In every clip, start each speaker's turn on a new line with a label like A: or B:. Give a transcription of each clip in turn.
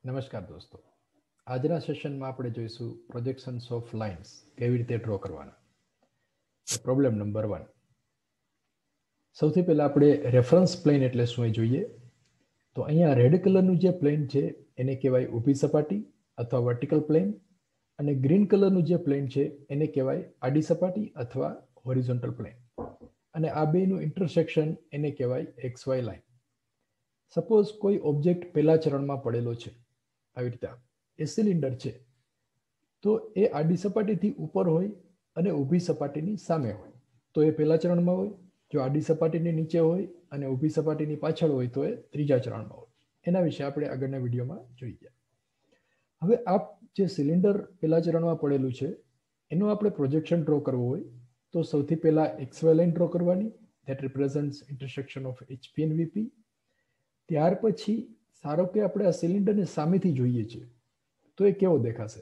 A: નમસ્કાર દોસ્તો, આજના સેશનમાં આપણે જોઈશું પ્રોજેક્શન્સ ઓફ લાઇન્સ કેવી રીતે ડ્રો કરવાના. Problem number 1. સૌથી પહેલા આપણે રેફરન્સ પ્લેન એટલે શું એ જોઈએ. તો અહીંયા રેડ કલરનું જે પ્લેન છે એને કહેવાય ઊભી સપાટી અથવા વર્ટિકલ પ્લેન, અને ગ્રીન કલરનું જે પ્લેન છે એને કહેવાય આડી સપાટી અથવા હોરિઝોન્ટલ પ્લેન, અને આ બેનું ઇન્ટરસેક્શન એને કહેવાય XY લાઇન. સપોઝ કોઈ ઓબ્જેક્ટ પહેલા ચરણમાં પડેલો છે, આવી રીતે એ સિલિન્ડર છે, તો એ આડી સપાટીથી ઉપર હોય અને ઊભી સપાટીની સામે હોય તો એ પહેલા ચરણમાં હોય. જો આડી સપાટીની નીચે હોય અને ઊભી સપાટીની પાછળ હોય તો એ ત્રીજા ચરણમાં હોય. એના વિશે આપણે આગળના વિડીયોમાં જોઈએ. હવે આ જે સિલિન્ડર પહેલા ચરણમાં પડેલું છે એનું આપણે પ્રોજેક્શન ડ્રો કરવું હોય તો સૌથી પહેલા XY લાઇન ડ્રો કરવાની, that represents intersection of HP and VP. ત્યાર પછી ધારો કે આપણે આ સિલિન્ડરને સામેથી જોઈએ છીએ તો એ કેવો દેખાશે.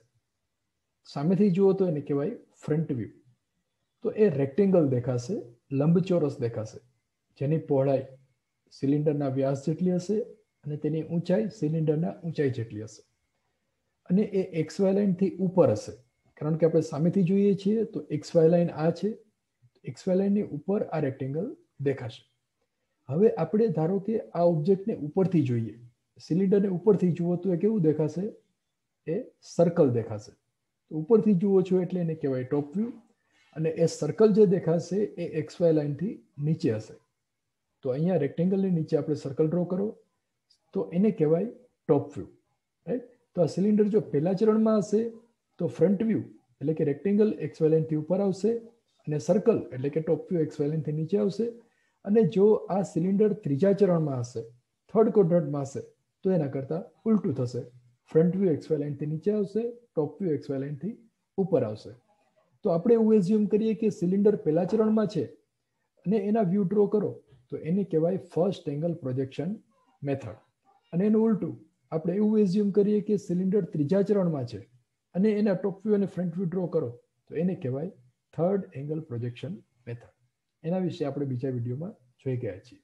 A: સામેથી જુઓ તો એને કહેવાય ફ્રન્ટ વ્યૂ. તો એ રેક્ટેંગલ દેખાશે, લંબચોરસ દેખાશે, જેની પહોળાઈ સિલિન્ડરના વ્યાસ જેટલી હશે અને તેની ઊંચાઈ સિલિન્ડરના ઊંચાઈ જેટલી હશે, અને એ XY લાઇનથી ઉપર હશે. કારણ કે આપણે સામેથી જોઈએ છીએ તો XY લાઇન આ છે, XY લાઇનની ઉપર આ રેક્ટેંગલ દેખાશે. હવે આપણે ધારો કે આ ઓબ્જેક્ટને ઉપરથી જોઈએ, સિલિન્ડરને ઉપરથી જુઓ તો એ કેવું દેખાશે, એ સર્કલ દેખાશે. તો ઉપરથી જુઓ છો એટલે એને કહેવાય ટોપ વ્યૂ, અને એ સર્કલ જે દેખાશે એ XY લાઇનથી નીચે હશે. તો અહીંયા રેક્ટેંગલની નીચે આપણે સર્કલ ડ્રો કરો તો એને કહેવાય ટોપ વ્યૂ, રાઈટ. તો આ સિલિન્ડર જો પહેલા ચરણમાં હશે તો ફ્રન્ટ વ્યૂ એટલે કે રેક્ટેંગલ XY લાઇનથી ઉપર આવશે અને સર્કલ એટલે કે ટોપ વ્યૂ XY લાઇનથી નીચે આવશે. અને જો આ સિલિન્ડર ત્રીજા ચરણમાં હશે, થર્ડ ક્વોડ્રન્ટમાં હશે, તો એના કરતાં ઉલટું થશે. ફ્રન્ટ વ્યૂ XY લાઇનથી નીચે આવશે, ટોપ વ્યૂ XY લાઇનથી ઉપર આવશે. તો આપણે એવું એઝ્યુમ કરીએ કે સિલિન્ડર પહેલા ચરણમાં છે અને એના વ્યૂ ડ્રો કરો તો એને કહેવાય ફર્સ્ટ એંગલ પ્રોજેક્શન મેથડ. અને એનું ઉલટું આપણે એવું એઝ્યુમ કરીએ કે સિલિન્ડર ત્રીજા ચરણમાં છે અને એના ટોપ વ્યૂ અને ફ્રન્ટ વ્યૂ ડ્રો કરો તો એને કહેવાય થર્ડ એંગલ પ્રોજેક્શન મેથડ. એના વિશે આપણે બીજા વિડીયોમાં જોઈ ગયા છીએ.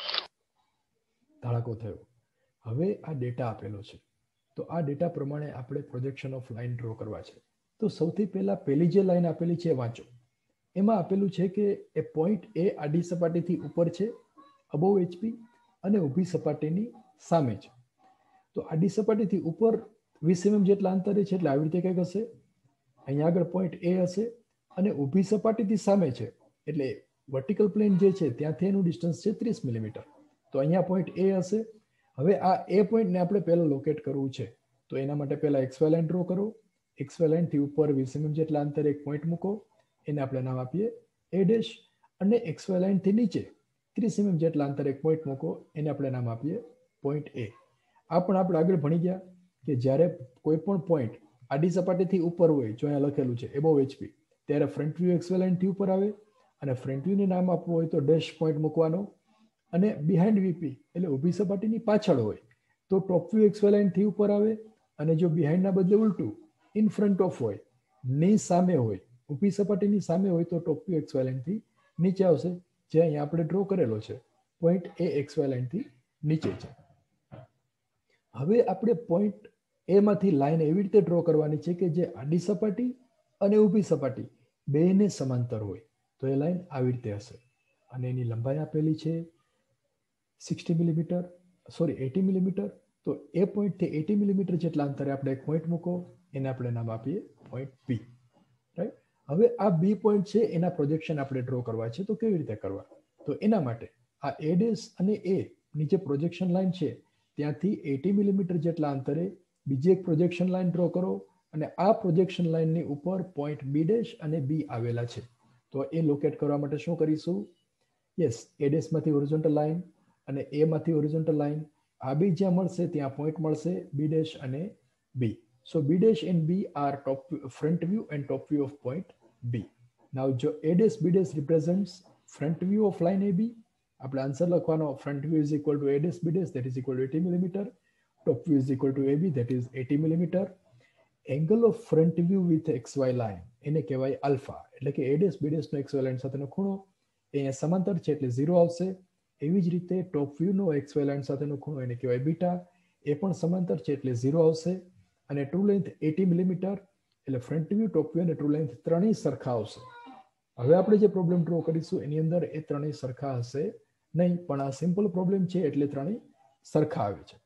A: ધડાકો થયો. હવે આ ડેટા આપેલો છે તો આ ડેટા પ્રમાણે આપણે પ્રોજેક્શન ઓફ લાઇન ડ્રો કરવા છે. તો સૌથી પહેલા પહેલી જે લાઇન આપેલી છે વાંચો. એમાં આપેલું છે કે એ પોઈન્ટ એ આડી સપાટીથી ઉપર છે, અબોવ HP, અને ઊભી સપાટીની સામે છે. તો આડી સપાટીથી ઉપર 20 mm જેટલા અંતરે છે એટલે આવી રીતે કંઈક હશે. અહીંયા આગળ પોઈન્ટ એ હશે અને ઊભી સપાટીથી સામે છે એટલે વર્ટિકલ પ્લેન જે છે ત્યાંથી એનું ડિસ્ટન્સ છે 30 મિલીમીટર. તો અહીંયા પોઈન્ટ એ હશે. હવે આ એ પોઈન્ટને આપણે પહેલા લોકેટ કરવું છે તો એના માટે પહેલા XY લાઇન ડ્રો કરો. XY લાઇનથી ઉપર 20 mm જેટલા અંતરે એક પોઈન્ટ મૂકો, એને આપણે નામ આપીએ A ડેશ. અને XY લાઇનથી નીચે 30 mm જેટલા અંતરે એક પોઈન્ટ મૂકો, એને આપણે નામ આપીએ પોઈન્ટ A. આ પણ આપણે આગળ ભણી ગયા કે જ્યારે કોઈ પણ પોઈન્ટ આડી સપાટીથી ઉપર હોય, જો અહીંયા લખેલું છે એબોવ HP, ત્યારે ફ્રન્ટ વ્યૂ XY લાઇનથી ઉપર આવે અને ફ્રન્ટ વ્યૂને નામ આપવું હોય તો ડેશ પોઈન્ટ મૂકવાનો. અને બિહાઇન્ડ VP એટલે ઊભી સપાટીની પાછળ હોય તો ટોપ વ્યૂ XY લાઇનથી ઉપર આવે, અને જો બિહાઇન્ડના બદલે ઉલટું ઇન ફ્રન્ટ ઓફ હોય, ની સામે હોય, ઊભી સપાટીની સામે હોય તો ટોપ વ્યૂ XY લાઇનથી નીચે આવશે, જે અહીંયા આપણે ડ્રો કરેલો છે. પોઈન્ટ એ XY લાઇનથી નીચે છે. હવે આપણે પોઈન્ટ એમાંથી લાઇન એવી રીતે ડ્રો કરવાની છે કે જે આડી સપાટી અને ઊભી સપાટી બેને સમાંતર હોય. તો એ લાઇન આવી રીતે હશે અને એની લંબાઈ આપેલી છે 80 મિલીમીટર. તો એ પોઈન્ટથી 80 મિલીમીટર જેટલા અંતરે આપણે એક પોઈન્ટ મૂકો, એને આપણે નામ આપીએ પોઈન્ટ B, રાઈટ. હવે આ B પોઈન્ટ છે એના પ્રોજેક્શન આપણે ડ્રો કરવા છે. તો કેવી રીતે કરવા? તો એના માટે આ A ડેશ અને A ની જે પ્રોજેક્શન લાઇન છે ત્યાંથી 80 મિલીમીટર જેટલા અંતરે બીજી એક પ્રોજેક્શન લાઇન ડ્રો કરો, અને આ પ્રોજેક્શન લાઇનની ઉપર પોઈન્ટ B ડેશ અને B આવેલા છે. તો એ લોકેટ કરવા માટે શું કરીશું? યસ, A ડેશમાંથી હોરિઝોન્ટલ લાઇન અને A માંથી હોરિઝોન્ટલ લાઇન, આ બે જ્યાં મળશે ત્યાં પોઈન્ટ મળશે B ડેશ અને B. So B dash and B are front view and top view of point B. Now A dash B dash represents front view of line AB. આપણે answer લખવાનો, front view is equal to A dash B dash, that is equal to 80 millimeter. Top view is equal to AB, that is 80 millimeter. Angle of front view with XY line એને કહેવાય alpha, એટલે કે A dash B dash નો XY line સાથેનો ખૂણો અહીંયા સમાંતર છે એટલે 0 આવશે. એવી જ રીતે ટોપ વ્યૂનો XY લાઇન સાથેનો ખૂણો એને કહેવાય બીટા, એ પણ સમાંતર છે એટલે 0 આવશે. અને ટ્રુ લેન્થ 80 મિલીમીટર એટલે ફ્રન્ટ વ્યૂ, ટોપ વ્યૂ અને ટ્રુ લેન્થ ત્રણેય સરખા આવશે. હવે આપણે જે પ્રોબ્લેમ ડ્રો કરીશું એની અંદર એ ત્રણેય સરખા હશે નહીં, પણ આ સિમ્પલ પ્રોબ્લેમ છે એટલે ત્રણેય સરખા આવે છે.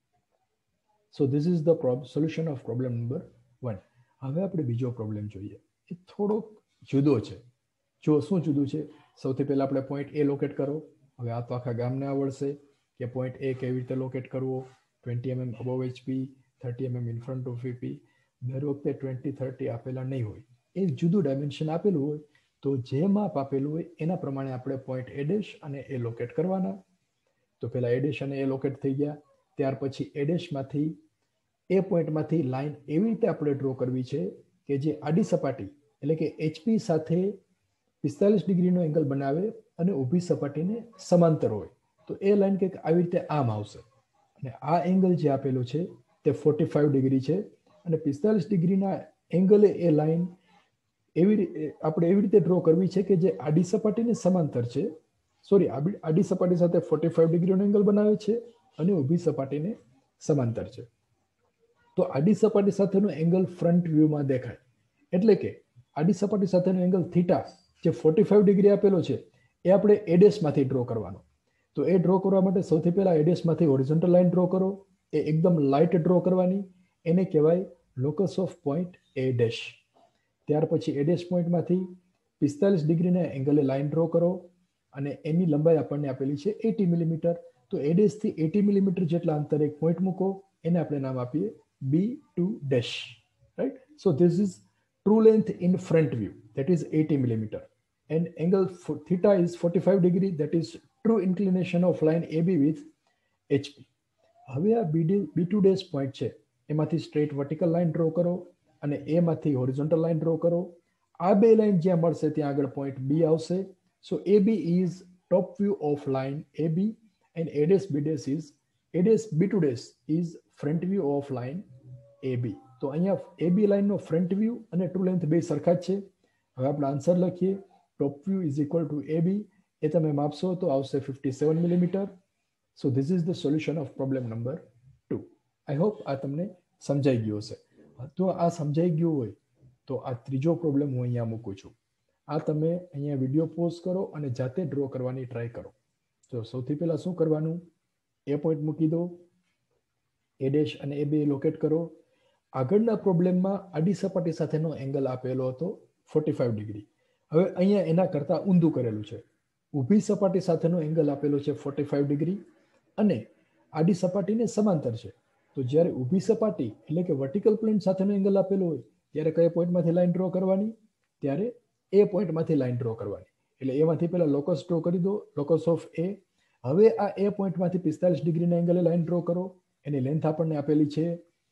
A: So this is the solution of problem number 1. હવે આપણે બીજો પ્રોબ્લેમ જોઈએ. એ થોડોક જુદો છે. જો શું જુદું છે, સૌથી પહેલા આપણે પોઈન્ટ એ લોકેટ કરો. હવે આ તો આખા ગામને આવડશે કે પોઈન્ટ એ કેવી રીતે લોકેટ કરવો. 20 mm above HP, 30 mm in front of VP. દર વખતે 20-30 આપેલા નહીં હોય, એ જુદું ડાયમેન્શન આપેલું હોય તો જે માપ આપેલું હોય એના પ્રમાણે આપણે પોઈન્ટ એ ડેશ અને એ લોકેટ કરવાના. તો પહેલા એ ડેશ અને એ લોકેટ થઈ ગયા. ત્યાર પછી એ ડેશમાંથી એ પોઈન્ટમાંથી લાઈન એવી રીતે આપણે ડ્રો કરવી છે કે જે આડી સપાટી એટલે કે HP સાથે 45 ડિગ્રીનો એંગલ બનાવે અને ઊભી સપાટીને સમાંતર હોય. તો એ લાઈન કંઈક આવી રીતે આમ આવશે. અને આ એંગલ જે આપેલો છે તે 45 ડિગ્રી છે અને 45 ડિગ્રીના એંગલે એ લાઈન આપણે એવી રીતે ડ્રો કરવી છે કે જે આડી સપાટીને સમાંતર છે. સોરી, આડી સપાટી સાથે 45 ડિગ્રીનો એંગલ બનાવે છે અને ઊભી સપાટીને સમાંતર છે. તો આડી સપાટી સાથેનો એંગલ ફ્રન્ટ વ્યૂમાં દેખાય. એટલે કે આડી સપાટી સાથેનો એંગલ થીટા જે 45 ડિગ્રી આપેલો છે એ આપણે એ ડેશમાંથી ડ્રો કરવાનો. તો એ ડ્રો કરવા માટે સૌથી પહેલા એ ડેશમાંથી હોરિઝોન્ટલ લાઈન ડ્રો કરો. એ એકદમ લાઇટ ડ્રો કરવાની. એને કહેવાય locus of point A dash. ત્યાર પછી એ ડેશ પોઈન્ટમાંથી 45 ડિગ્રીના એંગલે લાઈન ડ્રો કરો અને એની લંબાઈ આપણને આપેલી છે 80 મિલીમીટર. તો એ ડેશથી 80 મિલીમીટર જેટલા અંતરે એક પોઈન્ટ મૂકો. એને આપણે નામ આપીએ B2 dash, right? So this is true length in front view, that is 80 millimeter, and angle theta is 45 degree, that is true inclination of line AB with HP. હવે આ B2 dash point છે એમાંથી straight vertical line draw કરો અને એમાંથી horizontal line draw કરો. આ બે લાઈન જ્યાં મળશે ત્યાં આગળ પોઈન્ટ B આવશે. સો AB is top view of line AB and A dash B dash is A dash B2 dash is front view of line AB. તો અહીંયા AB લાઈનનો ફ્રન્ટ વ્યૂ અને ટ્રુ લેન્થ બે સરખા જ છે. હવે આપણે આન્સર લખીએ. Top view is equal to AB. એ તમે માપશો તો આવશે 57 millimetre. So this is the solution of problem number 2. I hope આ તમને સમજાઈ ગયું હશે. તો આ સમજાઈ ગયું હોય તો આ ત્રીજો પ્રોબ્લેમ હું અહીંયા મૂકું છું. આ તમે અહીંયા વિડીયો પોઝ કરો અને જાતે ડ્રો કરવાની ટ્રાય કરો. તો સૌથી પહેલા શું કરવાનું, એ પોઈન્ટ મૂકી દો, એ ડેશ અને એ બે લોકેટ કરો. આગળના પ્રોબ્લેમમાં આડી સપાટી સાથેનો એંગલ આપેલો હતો 45 ડિગ્રી. હવે અહીંયા એના કરતાં ઊંધું કરેલું છે. ઊભી સપાટી સાથેનો એંગલ આપેલો છે 45 ડિગ્રી અને આડી સપાટીને સમાંતર છે. તો જ્યારે ઊભી સપાટી એટલે કે વર્ટિકલ પ્લેન સાથેનો એંગલ આપેલો હોય ત્યારે કયા પોઈન્ટમાંથી લાઈન ડ્રો કરવાની, ત્યારે એ પોઈન્ટમાંથી લાઈન ડ્રો કરવાની. એટલે એમાંથી પહેલા લોકસ ડ્રો કરી દો, લોકસ ઓફ એ. હવે આ એ પોઈન્ટમાંથી 45 ડિગ્રીના એંગલે લાઈન ડ્રો કરો. એની લેન્થ આપણને આપેલી છે,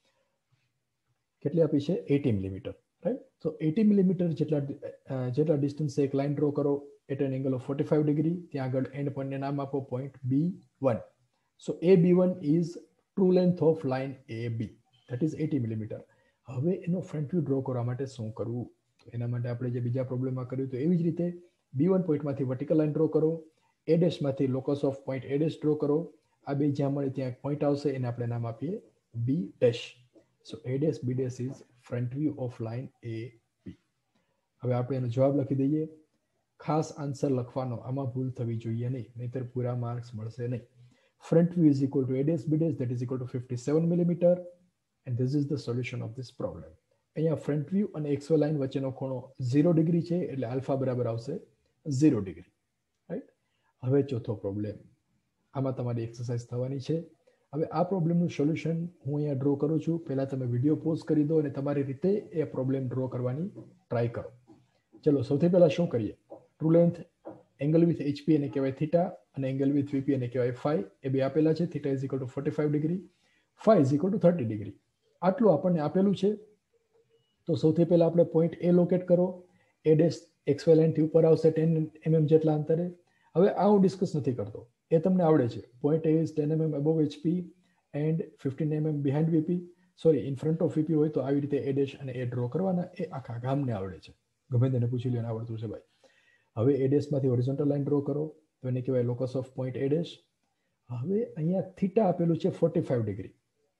A: કેટલી આપી છે, 80 મિલીમીટર, રાઈટ? તો 80 મિલીમીટર જેટલા ડિસ્ટન્સે એક લાઈન ડ્રો કરો at an angle of 45 degree. ત્યાં આગળ એન્ડ પોઈન્ટને નામ આપો પોઈન્ટ B1. સો AB1 is true length of line AB, that is 80 millimetre. હવે એનો ફ્રન્ટ વ્યૂ ડ્રો કરવા માટે શું કરવું? તો એના માટે આપણે જે બીજા પ્રોબ્લેમમાં કર્યું તો એવી જ રીતે B1 પોઈન્ટમાંથી વર્ટિકલ લાઈન ડ્રો કરો. એ ડેશમાંથી locus of point A dash draw કરો. આ બે જ્યાં મળે ત્યાં એક પોઈન્ટ આવશે, એને આપણે નામ આપીએ B dash. So A dash B dash is front view of line AB. હવે આપણે એનો જવાબ લખી દઈએ. ખાસ આન્સર લખવાનો, આમાં ભૂલ થવી જોઈએ નહીં, નહીતર પૂરા માર્ક્સ મળશે નહીં. Front view is equal to A dash B dash, that is equal to 57 millimeter, and this is the solution of this problem. અહીંયા ફ્રન્ટ વ્યૂ અને XY લાઈન વચ્ચેનો ખૂણો 0 ડિગ્રી છે એટલે આલ્ફા બરાબર આવશે 0 ડિગ્રી, રાઈટ? હવે ચોથો પ્રોબ્લેમ, આમાં તમારી એક્સરસાઇઝ થવાની છે. હવે આ પ્રોબ્લેમનું સોલ્યુશન હું અહીંયા ડ્રો કરું છું. પહેલાં તમે વિડીયો પોઝ કરી દો અને તમારી રીતે એ પ્રોબ્લેમ ડ્રો કરવાની ટ્રાય કરો. ચલો સૌથી પહેલાં શું કરીએ, true length angle with HP એને કહેવાય થીટા અને એંગલ વિથ VP એને કહેવાય ફાઈ. એ બે આપેલા છે. Theta is equal to 45 degree, phi is equal to 30 degree. આટલું આપણને આપેલું છે. તો સૌથી પહેલાં આપણે પોઈન્ટ એ લોકેટ કરો. એ ડેશ XY લાઇનથી ઉપર આવશે 10 mm જેટલા અંતરે. હવે આ હું ડિસ્કસ નથી કરતો, એ તમને આવડે છે. Point A is 10 mm above HP એન્ડ 15 mm behind VP. Sorry, in front of VP હોય તો આવી રીતે એ ડેશ અને એ ડ્રો કરવાના. એ આખા ગામને આવડે છે, ગમે તેને પૂછી લો, આવડતું છે ભાઈ. હવે એ ડેશમાંથી હોરિઝોન્ટલ લાઈન ડ્રો કરો તો એને કહેવાય locus of point A dash. હવે અહીંયા થીટા આપેલું છે 45 ડિગ્રી.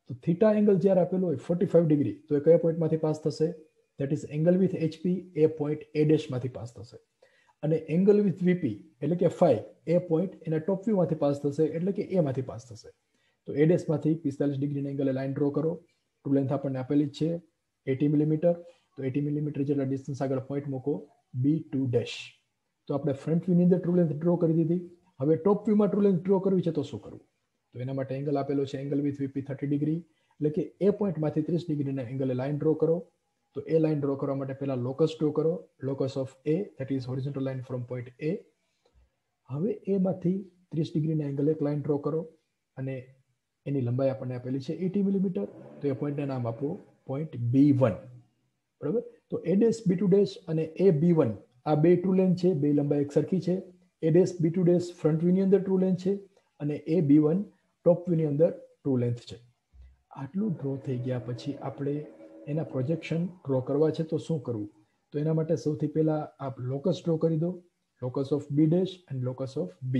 A: તો થીટા એંગલ જ્યારે આપેલો હોય 45 ડિગ્રી, તો એ કયા પોઈન્ટમાંથી પાસ થશે? That is angle with HP, એ પોઈન્ટ A ડેશમાંથી પાસ થશે. અને એંગલ વિથ VP એટલે કે ફાઈ, એ પોઈન્ટ એના ટોપ વ્યૂમાંથી પાસ થશે, એટલે કે A માંથી પાસ થશે. તો A ડેશમાંથી 45 ડિગ્રીના એંગલે લાઈન ડ્રો કરો. ટ્રુ લેન્થ આપણને આપેલી જ છે 80 મિલીમીટર. તો 80 મિલીમીટર જેટલા ડિસ્ટન્સ આગળ પોઈન્ટ મૂકો B2 ડેશ. તો આપણે ફ્રન્ટ વ્યૂની અંદર ટ્રુ લેન્થ ડ્રો કરી દીધી. હવે ટોપ વ્યૂમાં ટ્રુ લેન્થ ડ્રો કરવી છે તો શું કરવું? તો એના માટે એંગલ આપેલો છે એંગલ વિથ VP 30 ડિગ્રી, એટલે કે એ પોઈન્ટમાંથી 30 ડિગ્રીના એંગલે લાઈન ડ્રો કરો. તો એ લાઈન ડ્રો કરવા માટે પહેલા લોકસ ડ્રો કરો. Locus of A, that is horizontal line from point A. હવે A માંથી 30 ડિગ્રીના એંગલે એક લાઈન ડ્રો કરો અને એની લંબાઈ આપણને આપેલી છે 80 મિલીમીટર. તો એ પોઈન્ટને નામ આપો પોઈન્ટ B1. બરાબર. તો A ડેશ B2 ડેશ અને A B1 આ બે ટ્રુ લેન્થ છે, બે લંબાઈ એક સરખી છે. A dash B2 dash front વ્યૂની અંદર ટ્રુ લેન્થ છે અને A B1 ટોપ વ્યૂની અંદર ટ્રુ લેન્થ છે. આટલું ડ્રો થઈ ગયા પછી આપણે એના પ્રોજેક્શન ડ્રો કરવા છે તો શું કરવું? તો એના માટે સૌથી પહેલા આપ લોકસ ડ્રો કરી દો. Locus of B dash and locus of B.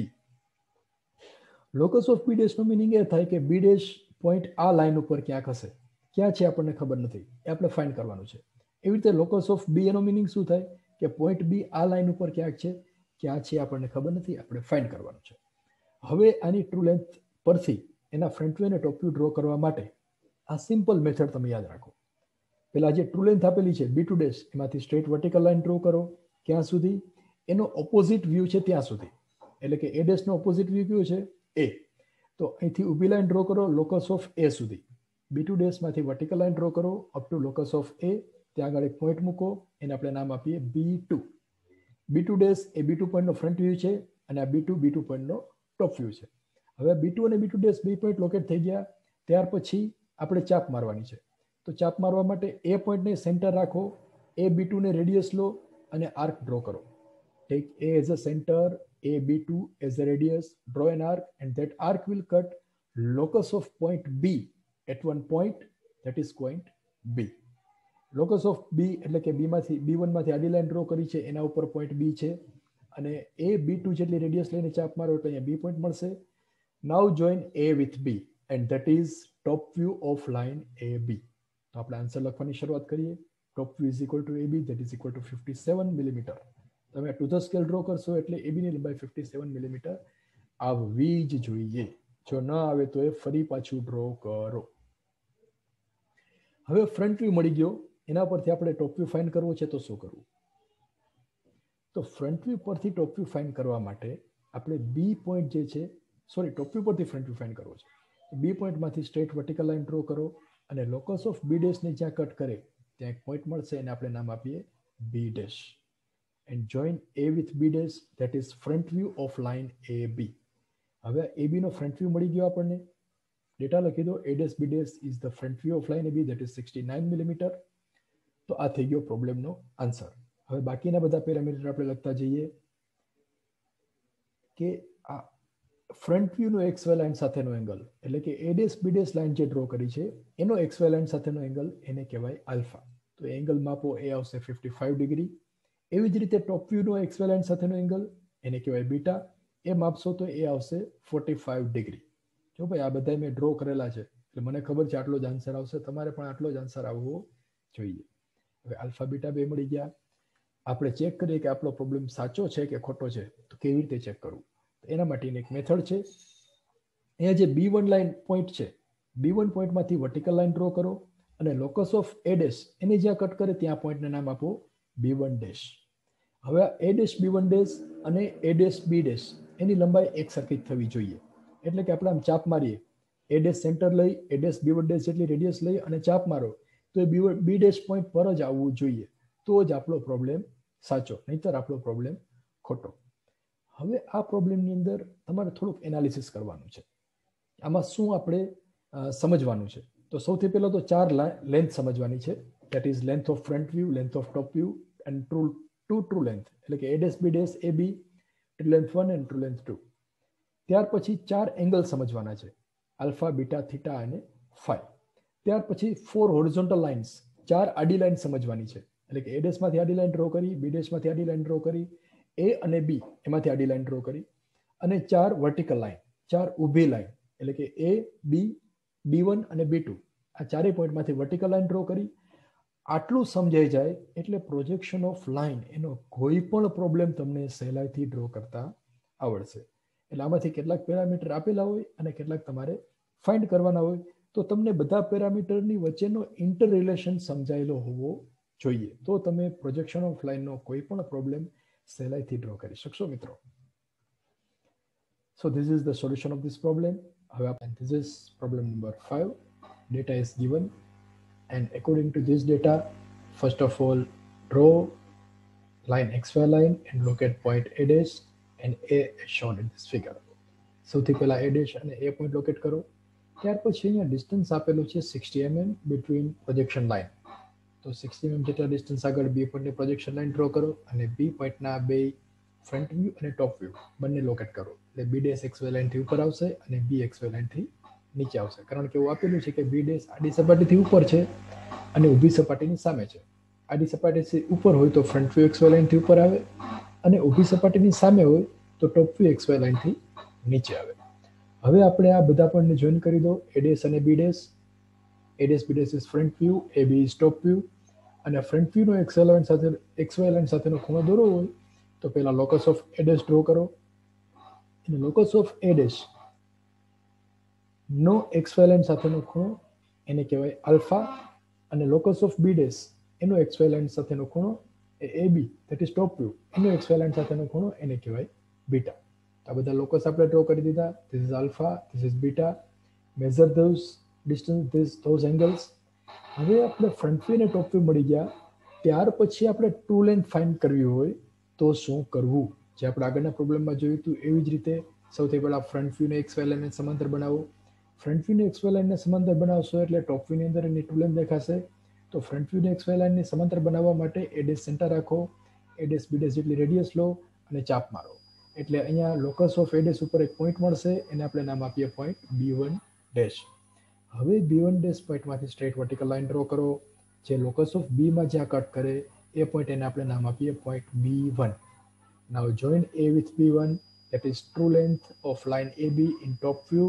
A: Locus of B dash નો મીનિંગ એ થાય કે B ડેશ પોઈન્ટ આ લાઈન ઉપર ક્યાંક હશે. ક્યાં છે આપણને ખબર નથી, એ આપણે ફાઇન્ડ કરવાનું છે. એવી રીતે લોકસ ઓફ B એનો મીનિંગ શું થાય કે પોઈન્ટ B આ લાઈન ઉપર ક્યાંક છે, ક્યાં છે આપણને ખબર નથી, આપણે ફાઇન્ડ કરવાનું છે. હવે આની ટ્રુ લેન્થ પરથી એના ફ્રન્ટ વ્યૂ અને ટોપ વ્યૂ ડ્રો કરવા માટે આ સિમ્પલ મેથડ તમે યાદ રાખો. પેલા જે ટ્રુ લેન્થ આપેલી છે B2 ડેશ, એમાંથી સ્ટ્રેટ વર્ટિકલ લાઈન ડ્રો કરો. ક્યાં સુધી? એનો ઓપોઝિટ વ્યૂ છે ત્યાં સુધી. એટલે કે A ડેશ નો ઓપોઝિટ વ્યૂ કયો છે? A. તો અહીંથી ઊભી લાઈન ડ્રો કરો લોકસ ઓફ A સુધી. B2 ડેશ માંથી વર્ટિકલ લાઈન ડ્રો કરો up to locus of A. ત્યાં આગળ એક પોઈન્ટ મૂકો, એને આપણે નામ આપીએ B2. B2 ડેશ એ B2 પોઈન્ટનો ફ્રન્ટ વ્યૂ છે અને આ B2 પોઈન્ટનો ટોપ વ્યૂ છે. હવે B2 અને B2 ડેશ બે પોઈન્ટ લોકેટ થઈ ગયા. ત્યાર પછી આપણે ચાપ મારવાની છે. તો ચાપ મારવા માટે એ પોઈન્ટને સેન્ટર રાખો, A B2 ને રેડિયસ લો અને આર્ક ડ્રો કરો. Take A as a center, A B2 as a radius, draw an arc and that arc will cut locus of point B at one point, that is point B. Locus of B એટલે કે B1 માંથી આડી line draw કરી છે, એના ઉપર point B છે અને A B2 જેટલી રેડિયસ લઈને ચાપ મારો એટલે અહીંયા B પોઈન્ટ મળશે. Now join A with B and that is top view of line AB. તો આપણે આન્સર લખવાની શરૂઆત કરીએ. Top view is equal to AB, that is equal to 57 millimetre. તમે ટુ ધ સ્કેલ ડ્રો કરશો એટલે AB ની લંબાઈ 57 મિલીમીટર આવવી જ જોઈએ. જો ન આવે તો એ ફરી પાછું ડ્રો કરો. હવે ફ્રન્ટ વ્યૂ મળી ગયો, એના પરથી આપણે ટોપ વ્યૂ ફાઇન્ડ કરવો છે તો શું કરવું? તો ફ્રન્ટ વ્યૂ પરથી ટોપ વ્યૂ ફાઇન્ડ કરવા માટે આપણે B પોઈન્ટ જે છે, ટોપ વ્યૂ પરથી ફ્રન્ટ વ્યૂ ફાઇન્ડ કરવો છે. B પોઈન્ટમાંથી સ્ટ્રેટ વર્ટિકલ લાઈન ડ્રો કરો અને લોકસ ઓફ B ડેશ ને જ્યાં કટ કરે ત્યાં એક પોઈન્ટ મળશે અને આપણે નામ આપીએ B dash. And join A with B dash, that is front view of line AB. હવે AB નો ફ્રન્ટ વ્યૂ મળી ગયો આપણને. ડેટા લખી દો. A dash B dash is the front view of line AB, that is 69 millimetre. તો આ થઈ ગયો પ્રોબ્લેમનો આન્સર. હવે બાકીના બધા પેરામીટર આપણે લખતા જઈએ કે આ ફ્રન્ટ વ્યૂ નો XY લાઈન સાથેનો એંગલ, એટલે કે A dash B dash line જે ડ્રો કરી છે એનો XY લાઈન સાથેનો એંગલ એને કહેવાય આલ્ફા. તો એંગલ માપો, એ આવશે 55 ડિગ્રી. એવી જ રીતે ટોપ વ્યૂ નો XY લાઈન સાથેનો એંગલ એને કહેવાય બીટા. એ માપશો તો એ આવશે 45 ડિગ્રી. જો ભાઈ આ બધા મેં ડ્રો કરેલા છે એટલે મને ખબર છે આટલો જ આન્સર આવશે, તમારે પણ આટલો જ આન્સર આવવો જોઈએ. હવે આલ્ફા બીટા બે મળી ગયા. આપણે ચેક કરીએ કે આપણો પ્રોબ્લેમ સાચો છે કે ખોટો છે. તો કેવી રીતે ચેક કરવું? એના માટેની એક મેથડ છે. અહીંયા જે B1 લાઈન પોઈન્ટ છે, B1 પોઈન્ટમાંથી વર્ટિકલ લાઈન ડ્રો કરો અને લોકસ ઓફ A ડેશ એને જ્યાં કટ કરે ત્યાં પોઈન્ટને નામ આપો B1 ડેશ. હવે A ડેશ B1 ડેશ અને A ડેશ B ડેશ એની લંબાઈ એક સરખી થવી જોઈએ. એટલે કે આપણે આમ ચાપ મારીએ, A ડેશ સેન્ટર લઈ, A ડેશ B1 ડેશ જેટલી રેડિયસ લઈ અને ચાપ મારો તો એ B ડેશ પોઈન્ટ પર જ આવવું જોઈએ. તો જ આપણો પ્રોબ્લેમ સાચો, નહીતર આપણો પ્રોબ્લેમ ખોટો. હવે આ પ્રોબ્લેમની અંદર તમારે થોડુંક એનાલિસિસ કરવાનું છે. આમાં શું આપણે સમજવાનું છે? તો સૌથી પહેલા તો 4 લેન્થ સમજવાની છે. That is length of front view, length of top view and true length, એટલે કે A dash B dash AB, true length 1 and true length 2. ત્યાર પછી 4 એંગલ સમજવાના છે, આલ્ફા, બીટા, થીટા અને ફાઈ. ત્યાર પછી 4 હોરિઝોન્ટલ લાઇન્સ, 4 આડી લાઈન સમજવાની છે. એટલે કે A ડેશ માંથી આડી લાઈન ડ્રો કરી, B ડેશ માંથી આડી લાઈન ડ્રો કરી, A અને B એમાંથી આડી લાઈન ડ્રો કરી અને 4 વર્ટિકલ લાઈન, 4 ઊભી લાઈન, એટલે કે A, B, B1 અને B2 આ ચારેય પોઈન્ટમાંથી વર્ટિકલ લાઈન ડ્રો કરી. આટલું સમજાઈ જાય એટલે પ્રોજેક્શન ઓફ લાઈન એનો કોઈ પણ પ્રોબ્લેમ તમને સહેલાઈથી ડ્રો કરતા આવડશે. એટલે આમાંથી કેટલાક પેરામીટર આપેલા હોય અને કેટલાક તમારે ફાઇન્ડ કરવાના હોય, તો તમને બધા પેરામીટરની વચ્ચેનો ઇન્ટર રિલેશન સમજાયેલો હોવો જોઈએ, તો તમે પ્રોજેક્શન ઓફ લાઈનનો કોઈ પણ પ્રોબ્લેમ સહેલાઈથી ડ્રો કરી શકશો મિત્રો. So this is the solution of this problem. And this is problem number 5. Data is given, and according to this data, first of all, draw line XY line and look at point A dash and A is shown in this figure. સૌથી પહેલા A dash અને A point locate કરો. ત્યાર પછી અહીંયા distance આપેલું છે 60 mm between projection line. તો 60 mm જેટલા ડિસ્ટન્સ આગળ B પોઈન્ટની પ્રોજેક્શન લાઈન ડ્રો કરો અને B પોઈન્ટના બે ફ્રન્ટ વ્યૂ અને ટોપ વ્યૂ બંને લોકેટ કરો. એટલે B ડેશ XY લાઈનથી ઉપર આવશે અને B XY લાઈનથી નીચે આવશે. કારણ કે એવું આપેલું છે કે B ડેશ આડી સપાટીથી ઉપર છે અને ઊભી સપાટીની સામે છે. આડી સપાટીથી ઉપર હોય તો ફ્રન્ટ વ્યૂ XY લાઈનથી ઉપર આવે અને ઊભી સપાટીની સામે હોય તો ટોપ વ્યૂ XY લાઈનથી નીચે આવે. હવે આપણે આ બધા પોઈન્ટને જોઈન કરી દો, A ડેશ અને B dash. A dash B dash is front view, AB is top view. અને ફ્રન્ટ વ્યૂનો XY લાઈન સાથેનો ખૂણો દોરવો હોય તો પહેલા locus of A dash draw કરો. અને લોકસ ઓફ A ડેશ નો XY લાઈન સાથેનો ખૂણો એને કહેવાય આલ્ફા, અને લોકસ ઓફ B ડેશ એનો XY લાઈન સાથેનો ખૂણો એ AB that is top view એનો XY લાઈન સાથેનો ખૂણો એને કહેવાય બીટા. આ બધા લોકસ આપણે ડ્રો કરી દીધા. This is alpha, this is beta. Measure those distance, those angles. હવે આપણે ફ્રન્ટ વ્યૂ અને ટોપ વ્યૂ મળી ગયા. ત્યાર પછી આપણે ટ્રુ લેન્થ ફાઇન્ડ કરવી હોય તો શું કરવું? જે આપણે આગળના પ્રોબ્લેમમાં જોયું હતું એવી જ રીતે સૌથી પહેલા ફ્રન્ટ વ્યૂને XY લાઈનને સમાંતર બનાવો. ફ્રન્ટ વ્યૂને XY લાઈનને સમાંતર બનાવશો એટલે ટોપ વ્યૂની અંદર એની ટ્રુ લેન્થ દેખાશે. તો ફ્રન્ટ વ્યૂને XY લાઈનને સમાંતર બનાવવા માટે A ડેશ સેન્ટર રાખો, A ડેશ B ડેશ જેટલી રેડિયસ લો અને ચાપ મારો. એટલે અહીંયા લોકસ ઓફ A ડેશ ઉપર એક પોઈન્ટ મળશે, એને આપણે નામ આપીએ પોઈન્ટ B1 ડેશ. હવે B1 ડેશ પોઈન્ટમાંથી સ્ટ્રેટ વર્ટિકલ લાઈન ડ્રો કરો. જે લોકસ ઓફ B માં જ્યાં કટ કરે એ પોઈન્ટ એને આપણે નામ આપીએ point B1. Now join A with B1, that is true length of line AB in top view.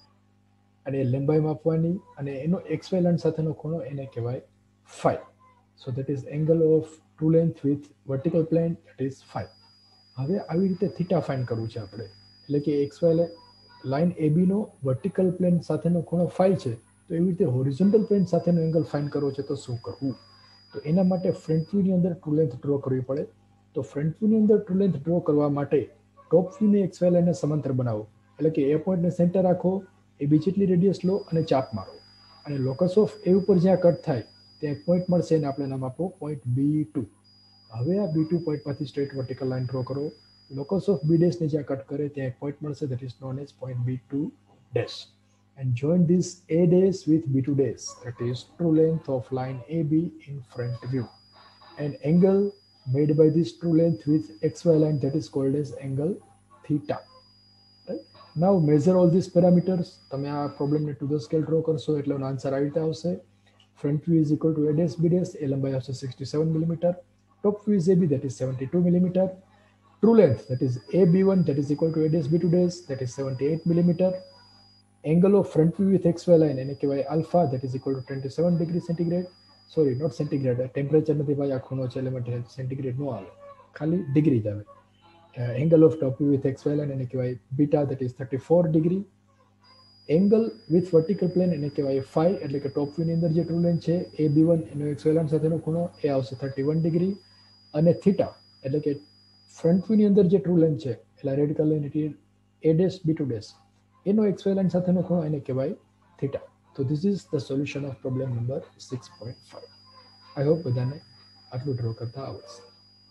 A: અને લંબાઈ માપવાની અને એનો XY લાઈન સાથેનો ખૂણો એને કહેવાય phi. So that is angle of true length with vertical plane, that is phi. હવે આવી રીતે થીટા ફાઇન્ડ કરવું છે આપણે. એટલે કે XY લાઈન AB નો વર્ટિકલ પ્લેન સાથેનો ખૂણો phi છે, તો એવી રીતે હોરિઝોન્ટલ પ્લેન સાથેનો એંગલ ફાઇન્ડ કરવો છે તો શું કરવું? તો એના માટે ફ્રન્ટ વ્યૂની અંદર ટ્રુ લેન્થ ડ્રો કરવી પડે. તો ફ્રન્ટ વ્યૂની અંદર ટ્રુ લેન્થ ડ્રો કરવા માટે ટોપ વ્યૂની XY લાઈનને સમાંતર બનાવો. એટલે કે A પોઈન્ટને સેન્ટર રાખો, AB જેટલી રેડિયસ લો અને ચાપ મારો. અને લોકસ ઓફ A ઉપર જ્યાં કટ થાય ત્યાં એક પોઈન્ટ મળશે અને આપણે નામ આપો પોઈન્ટ B2. હવે આ B2 પોઈન્ટમાંથી સ્ટ્રેટ વર્ટિકલ લાઈન ડ્રો કરો. લોકસ ઓફ B ડેશને જ્યાં કટ કરે ત્યાં એક પોઈન્ટ મળશે, that is known as point B2 dash. And join this A dash with B2 dash, that is true length of line AB in front view. An angle made by this true length with XY line, that is called as angle theta. Right? Now measure all these parameters. તમે આ પ્રોબ્લેમને two the scale draw કરશો એટલે એનો answer આવી રીતે આવશે. Front view is equal to A dash B dash, એ લંબાઈ આવશે 67 millimetre. Top view is AB, that is 72 millimeter. True length, that is AB1, that is equal to A dash B2 dash, that is 78 millimeter. Angle of front view with XY line એને કહેવાય alpha, that is equal to 27 degree centigrade. Sorry, not centigrade. Temperature નથી ભાઈ, આ ખૂણો છે એટલે માટે centigrade ન આવે, ખાલી ડિગ્રી જ આવે. Angle of top view with XY line એને કહેવાય beta, that is 34 degree. Angle with vertical plane એને કહેવાય phi, એટલે કે ટોપ વ્યૂની અંદર જે ટ્રુ લેન્થ છે AB1 એનો XY લાઈન સાથેનો ખૂણો એ આવશે 31 ડિગ્રી. અને થીટા એટલે કે ફ્રન્ટ વ્યૂની અંદર જે ટ્રુ લેન્થ છે એટલે red colour A dash B2 dash એનો XY લાઈન સાથેનો ખૂણો એને કહેવાય થીટા. તો this is the solution of problem number 6.5. I hope બધાને આટલું ડ્રો કરતા આવડશે.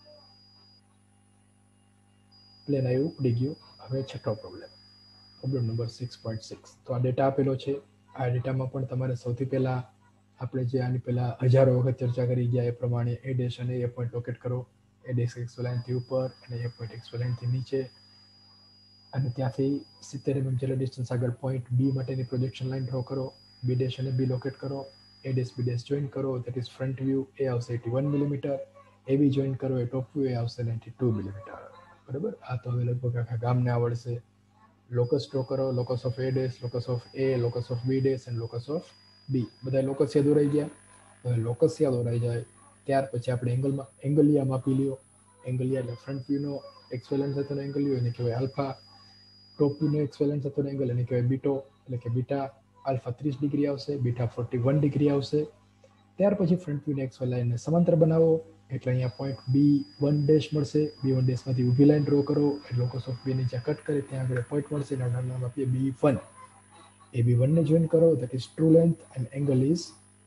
A: પ્લેન આવ્યું, ઉડી ગયું. હવે છઠ્ઠો પ્રોબ્લેમ નંબર 6.6. તો આ ડેટા આપેલો છે. આ ડેટામાં પણ તમારે સૌથી પહેલા આપણે જે આની પહેલા હજારો વખત ચર્ચા કરી ગયા એ પ્રમાણે A ડેશ અને A પોઈન્ટ લોકેટ કરો. A ડેશ XY લાઈનથી ઉપર અને A પોઈન્ટ XY લાઈનથી નીચે. અને ત્યાંથી 70 mm જેટલા ડિસ્ટન્સ આગળ પોઈન્ટ B માટેની પ્રોજેક્શન લાઈન ડ્રો કરો. B ડેશ અને B લોકેટ કરો. A dash B dash join કરો, ધેટ ઇઝ ફ્રન્ટ વ્યૂ, એ આવશે 81 મિલીમીટર. AB જોઈન કરો એ ટોપ વ્યૂ, એ આવશે 92 મિલીમીટર. બરાબર. આ તો હવે લગભગ આખા ગામને આવડશે. લોકસ ડ્રો કરો, locus of A dash, locus of A, locus of B dash and locus of B. બધા લોકસ યાદ રહી ગયા. હવે લોકસ યાદ રહી જાય ત્યાર પછી આપણે એંગલિયા માપી લ્યો. એંગલિયા એટલે ફ્રન્ટ વ્યૂનો એક્સવેલન્ટ સાથેનો એંગલ લ્યો, એને કહેવાય આલ્ફા. ટોપ વ્યૂનો એક્સવેલન્ટ સાથેનો એંગલ એને કહેવાય બીટો, એટલે કે બીટા. આલ્ફા 30 ડિગ્રી આવશે, બીટા 41 ડિગ્રી આવશે. ત્યાર પછી ફ્રન્ટ વ્યૂને એક્સવાય લાઈનને સમાંતર બનાવો એટલે અહીંયા પોઈન્ટ B1 ડેશ મળશે. B1 ડેશમાંથી ઊભી લાઈન ડ્રો કરો એટલે લોકસ ઓફ B નીચે કટ કરી ત્યાં આગળ પોઈન્ટ મળશે, એનું નામ આપીએ B1. એ B1 ને જોઈન કરો, that is true length and angle is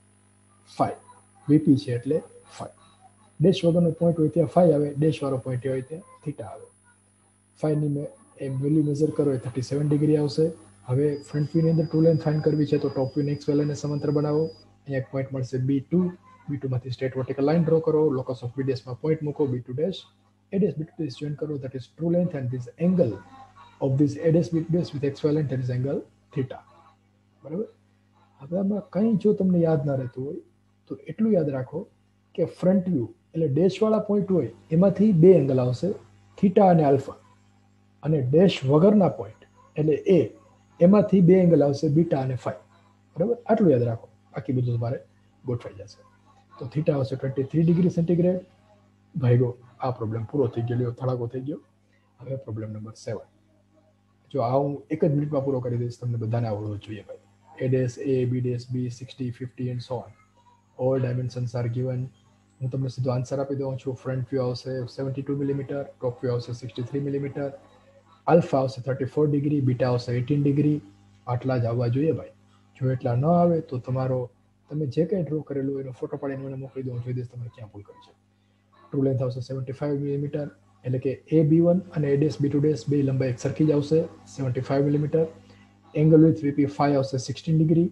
A: phi. VP છે એટલે phi. ડેશ વગરનો પોઈન્ટ હોય ત્યાં phi આવે, ડેશ વાળો પોઈન્ટ હોય ત્યાં થીટા આવે. phi ની વેલ્યુ મેઝર કરો એ 37 ડિગ્રી આવશે. હવે ફ્રન્ટ વ્યૂની અંદર ટ્રુ લેન્થ ફાઇન્ડ કરવી છે તો ટોપ વ્યૂ નેક્સ્ટ વેલને સમાંતર બનાવો. અહીંયા એક પોઈન્ટ મળશે B2. B2 માંથી સ્ટ્રેટ વર્ટિકલ લાઈન ડ્રો કરો, લોકસ ઓફ B ડેશમાં પોઈન્ટ મૂકો B2 dash. A dash B2 dash join કરો, that is true length and this angle of this A dash B2 dash with XY line, that is angle theta. બરાબર. હવે આમાં કંઈ જો તમને યાદ ના રહેતું હોય તો એટલું યાદ રાખો કે ફ્રન્ટ વ્યૂ એટલે ડેશવાળા પોઈન્ટ હોય એમાંથી બે એંગલ આવશે, થીટા અને આલ્ફા. અને ડેશ વગરના પોઈન્ટ એટલે એ, એમાંથી બે એંગલ આવશે, બીટા અને ફાઈ. બરાબર, આટલું યાદ રાખો, બાકી બધું તમારે ગોઠવાઈ જશે. તો થીટા આવશે 23 ડિગ્રી સેન્ટીગ્રેડ. ભાઈગો આ પ્રોબ્લેમ પૂરો થઈ ગયો, ધડાકો થઈ ગયો. હવે પ્રોબ્લેમ નંબર 7. જો આ હું એક જ મિનિટમાં પૂરો કરી દઈશ, તમને બધાને આવડવું જોઈએ ભાઈ. A dash A, B dash B, 60, 50 and so on. All dimensions are given. હું તમને સીધો આન્સર આપી દઉં છું. ફ્રન્ટ વ્યૂ આવશે 72 મિલીમીટર, ટોપ વ્યૂ આવશે 63 મિલીમીટર, આલ્ફા આવશે 34 ડિગ્રી, બીટા આવશે 18 ડિગ્રી. આટલા જ આવવા જોઈએ ભાઈ. જો એટલા ન આવે તો તમારો તમે જે કંઈ ડ્રો કરેલું એનો ફોટો પાડીને મને મોકલી દો, જોઈ દઈશ તમે ક્યાં ભૂલ કરી છે. ટ્રુ લેન્થ આવશે 75 મિલીમીટર, એટલે કે A B1 અને A ડેશ B2 ડેશ બે લંબાઈ એક સરખી જ આવશે 75 મિલીમીટર. એંગલ વિથ VP 5 આવશે 16 ડિગ્રી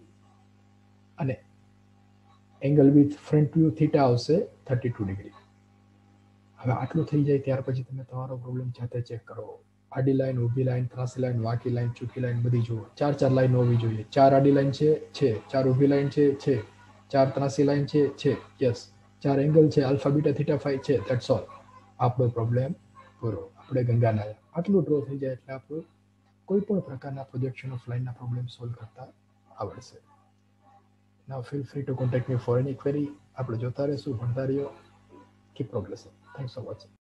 A: અને angle with front view theta આવશે 32 ડિગ્રી. હવે આટલું થઈ જાય ત્યાર પછી તમે તમારો પ્રોબ્લેમ જાતે ચેક કરો. આડી લાઈન, ઊભી લાઈન, ત્રાસી લાઈન, વાંકી લાઈન, ચૂકી લાઈન બધી જુઓ. 4 લાઈન હોવી જોઈએ. 4 આડી લાઈન છે, 4 ઊભી લાઈન છે, 4 ત્રાસી લાઈન છે, યસ. 4 એંગલ છે, આલ્ફા બીટા થીટા ફાઈ છે, ધેટ્સ ઓલ. આપણો પ્રોબ્લેમ પૂરો. આપણે ગંગાના આટલું ડ્રો થઈ જાય એટલે આપણું કોઈ પણ પ્રકારના પ્રોજેક્શન ઓફ લાઇનના પ્રોબ્લેમ સોલ્વ કરતા આવડશે. Now feel free to contact me for any query. આપણે જોતા રહીશું, ભણતા રહ્યો. Keep progressing. Thanks for watching.